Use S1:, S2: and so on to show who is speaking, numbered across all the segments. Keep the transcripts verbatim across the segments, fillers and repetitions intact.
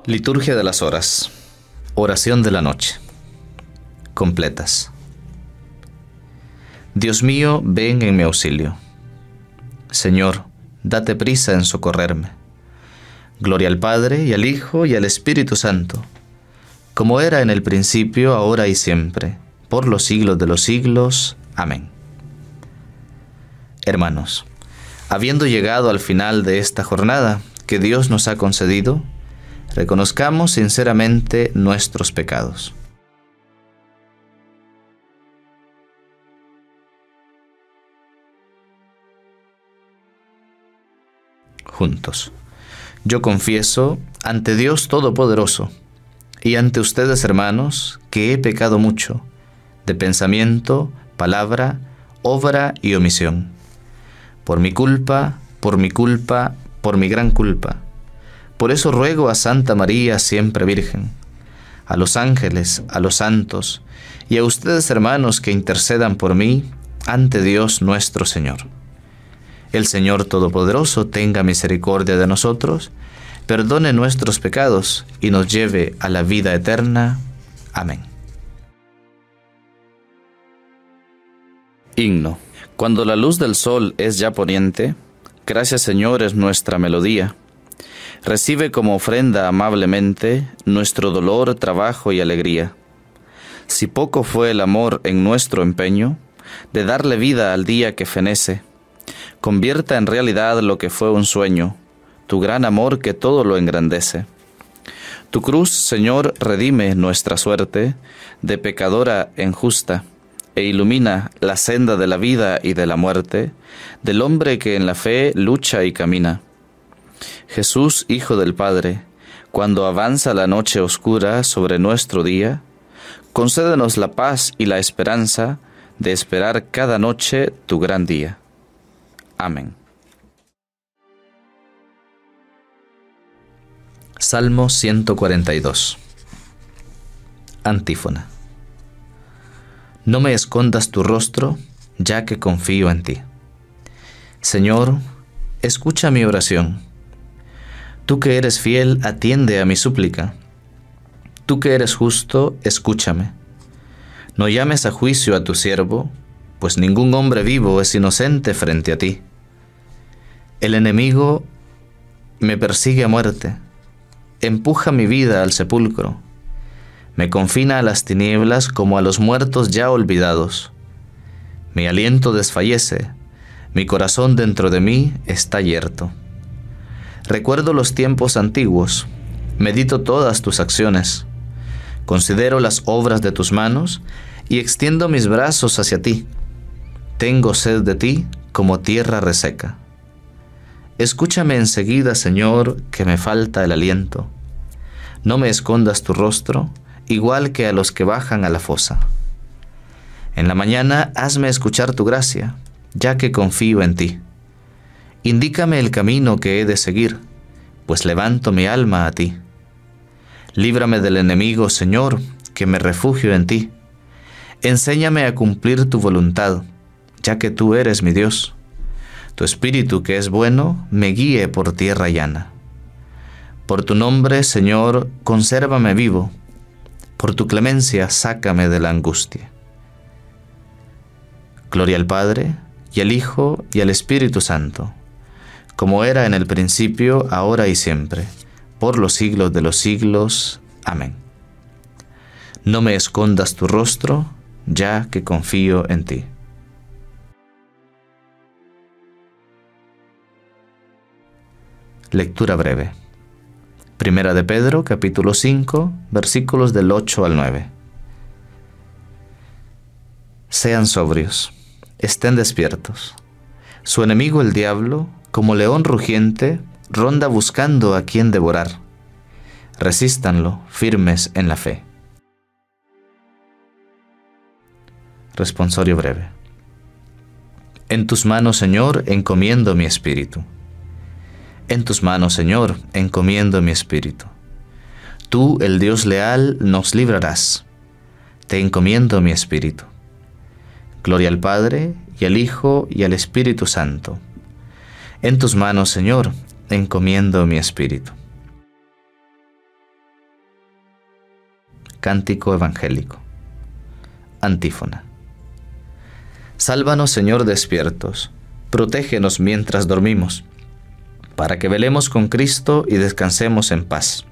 S1: Liturgia de las horas. Oración de la noche. Completas. Dios mío, ven en mi auxilio. Señor, date prisa en socorrerme. Gloria al Padre, y al Hijo, y al Espíritu Santo, como era en el principio, ahora y siempre, por los siglos de los siglos. Amén. Hermanos, habiendo llegado al final de esta jornada que Dios nos ha concedido, reconozcamos sinceramente nuestros pecados. Juntos. Yo confieso ante Dios Todopoderoso y ante ustedes, hermanos, que he pecado mucho, de pensamiento, palabra, obra y omisión. Por mi culpa, por mi culpa, por mi gran culpa. Por eso ruego a Santa María, siempre Virgen, a los ángeles, a los santos, y a ustedes, hermanos, que intercedan por mí ante Dios nuestro Señor. El Señor Todopoderoso tenga misericordia de nosotros, perdone nuestros pecados y nos lleve a la vida eterna. Amén. Himno. Cuando la luz del sol es ya poniente, gracias, Señor, es nuestra melodía. Recibe como ofrenda amablemente nuestro dolor, trabajo y alegría. Si poco fue el amor en nuestro empeño de darle vida al día que fenece, convierta en realidad lo que fue un sueño, tu gran amor que todo lo engrandece. Tu cruz, Señor, redime nuestra suerte de pecadora en justa, e ilumina la senda de la vida y de la muerte, del hombre que en la fe lucha y camina. Jesús, Hijo del Padre, cuando avanza la noche oscura sobre nuestro día, concédenos la paz y la esperanza de esperar cada noche tu gran día. Amén. Salmo ciento cuarenta y dos. Antífona. No me escondas tu rostro, ya que confío en ti. Señor, escucha mi oración. Tú que eres fiel, atiende a mi súplica. Tú que eres justo, escúchame. No llames a juicio a tu siervo, pues ningún hombre vivo es inocente frente a ti. El enemigo me persigue a muerte, empuja mi vida al sepulcro, me confina a las tinieblas como a los muertos ya olvidados. Mi aliento desfallece, mi corazón dentro de mí está yerto. Recuerdo los tiempos antiguos, medito todas tus acciones, considero las obras de tus manos y extiendo mis brazos hacia ti. Tengo sed de ti como tierra reseca. Escúchame enseguida, Señor, que me falta el aliento. No me escondas tu rostro, igual que a los que bajan a la fosa. En la mañana hazme escuchar tu gracia, ya que confío en ti. Indícame el camino que he de seguir, pues levanto mi alma a ti. Líbrame del enemigo, Señor, que me refugio en ti. Enséñame a cumplir tu voluntad, ya que tú eres mi Dios. Tu espíritu, que es bueno, me guíe por tierra llana. Por tu nombre, Señor, consérvame vivo. Por tu clemencia, sácame de la angustia. Gloria al Padre, y al Hijo, y al Espíritu Santo, como era en el principio, ahora y siempre, por los siglos de los siglos. Amén. No me escondas tu rostro, ya que confío en ti. Lectura breve. Primera de Pedro, capítulo cinco, versículos del ocho al nueve. Sean sobrios, estén despiertos. Su enemigo el diablo, como león rugiente, ronda buscando a quien devorar. Resístanlo, firmes en la fe. Responsorio breve. En tus manos, Señor, encomiendo mi espíritu. En tus manos, Señor, encomiendo mi espíritu. Tú, el Dios leal, nos librarás. Te encomiendo mi espíritu. Gloria al Padre, y al Hijo, y al Espíritu Santo. En tus manos, Señor, encomiendo mi espíritu. Cántico evangélico. Antífona. Sálvanos, Señor, despiertos, protégenos mientras dormimos, para que velemos con Cristo y descansemos en paz.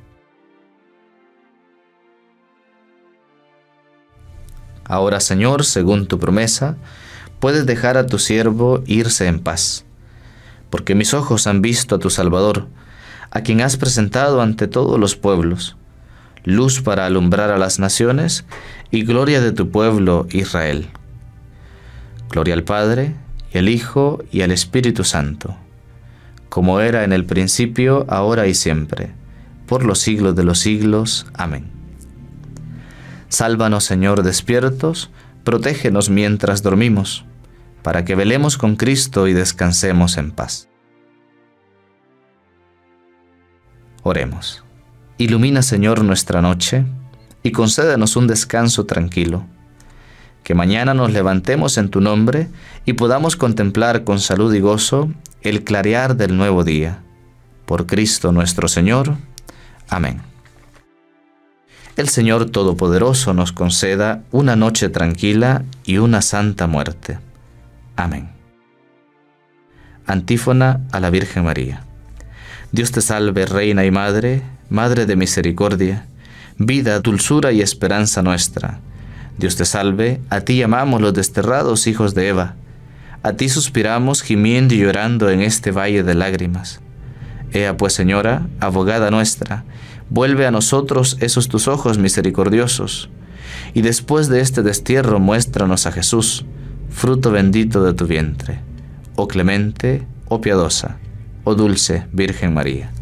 S1: Ahora, Señor, según tu promesa, puedes dejar a tu siervo irse en paz, porque mis ojos han visto a tu Salvador, a quien has presentado ante todos los pueblos, luz para alumbrar a las naciones y gloria de tu pueblo Israel. Gloria al Padre, y al Hijo, y al Espíritu Santo, como era en el principio, ahora y siempre, por los siglos de los siglos. Amén. Sálvanos, Señor, despiertos, protégenos mientras dormimos, para que velemos con Cristo y descansemos en paz. Oremos. Ilumina, Señor, nuestra noche, y concédenos un descanso tranquilo. Que mañana nos levantemos en tu nombre y podamos contemplar con salud y gozo el clarear del nuevo día. Por Cristo nuestro Señor. Amén. El Señor Todopoderoso nos conceda una noche tranquila y una santa muerte. Amén. Antífona a la Virgen María. Dios te salve, Reina y Madre, Madre de misericordia, vida, dulzura y esperanza nuestra. Dios te salve, a ti llamamos los desterrados hijos de Eva. A ti suspiramos gimiendo y llorando en este valle de lágrimas. Ea pues, Señora, abogada nuestra, vuelve a nosotros esos tus ojos misericordiosos, y después de este destierro muéstranos a Jesús, fruto bendito de tu vientre. Oh clemente, oh piadosa, oh dulce Virgen María.